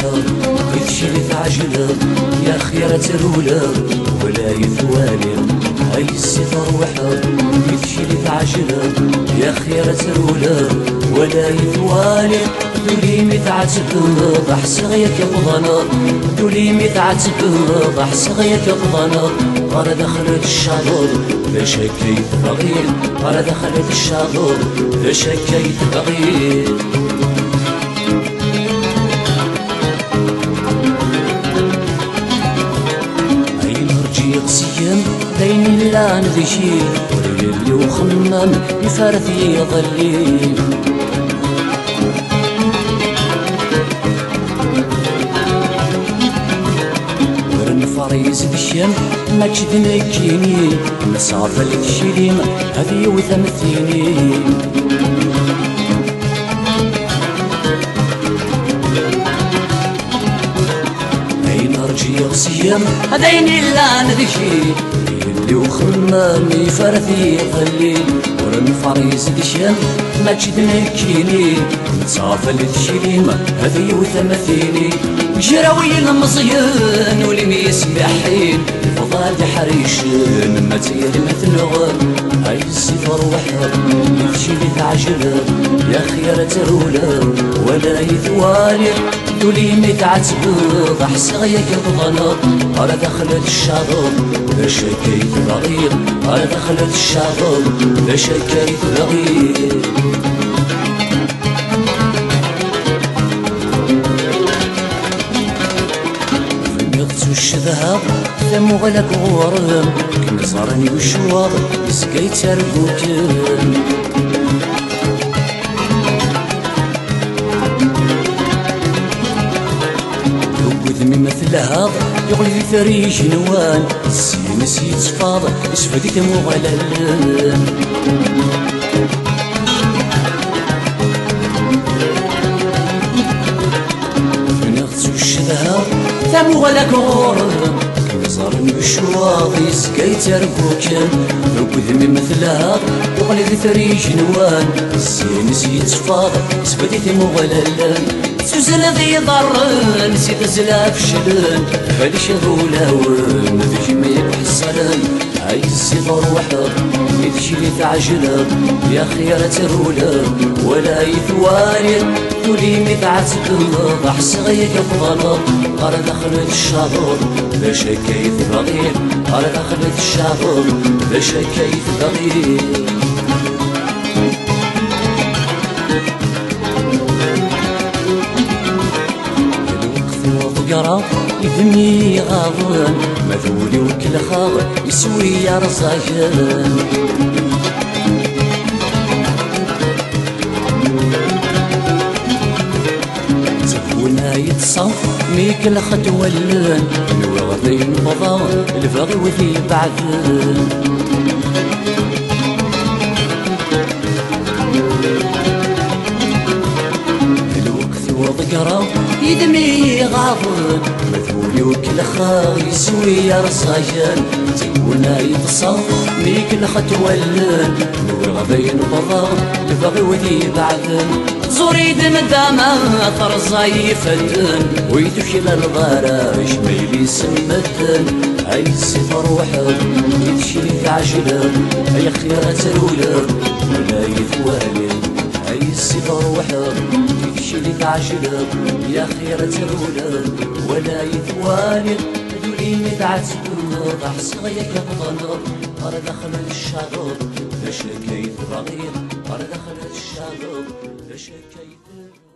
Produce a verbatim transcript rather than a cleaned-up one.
يدشي لي تعجلة يا خيرة الأولى ولا يثوالي هاي السفر وحد يدشي لي تعجلة يا خيرة الأولى ولا يثوالي دولي متعتبض حسغيك قضنا دولي متعتبض حسغيك قضنا قال دخلت الشاطر باش هكيت بغير قال دخلت الشاطر باش هكيت بغير هاي نرجي قسيم دايني لا ندشي وريلي وخمم يفارثي ظلي فريز بشيم ما تشدنكيني نصاب لك شيليم هذي وثمثيني هاي نرجي غسيم هذيني لا ندشي اللي وخمام يفرثي ظلي ورن فريز بشيم ما تشدنكيني نصاب لك شيليم هذي وثمثيني جراوي المصيان ولم يسبحين الفضال حريشين ما تيري مثلغم هاي السفر وحد يمشي لي تعجل يا خيرة الأولى ولا يثوالي دولي متعتبض حسغيك بضنا على دخلت الشاطر باش هكيت بغير على دخلت الشاطر باش هكيت بغير الشذهب ثم غلق غورم كما صارني وشواض يسقيت سرقوكم وذمي مثلها يغلي ثريش نوان السينس يتصفاض يسفدي ثم غلل ثم غلق غورم كما صارني وشواض يسقيت سرقوكم وذمي مثلها يغلي ثريش نوان السينس يتصفاض يسفدي ثم غلل سوزن ذي ضرن نسيت زلاف شلن فليش ذولاون ذي جميل حصلن هاي السفر وحد يدشي لي تعجلة يا خيرة الأولى ولا يثوالي دولي متعتبض حسغيك بضنا قال دخلت الشاطر باش هكيت بغير قال دخلت الشاطر باش هكيت بغير يقرا يذني غاضن مذولي وكل خاض يسوي يا رزاجن تفونا يتصف ميك الخد ولن الوغضين بضا الفغي وذي بعدن وضقرا يدمي غاضن مثولي وكل خا يسوي يا رصاجن تقولنا يتصف ميك الختولن نور غبين بضا البغي وذي بعدن زوريد ندامة طرزاي يفتن ويدوشي للغراش ميلي سمتن هاي السفر وحد يدشي لي تعجلة هاي خيرة الأولى ولا يثوالي هاي السفر وحد يدشي لي تعجلة يا خيرة الأولى ولا يثوالي دولي متعتبض حسغيك بضنا قال دخلت الشاطر باش هكيت بغير قال دخلت الشاطر باش هكيت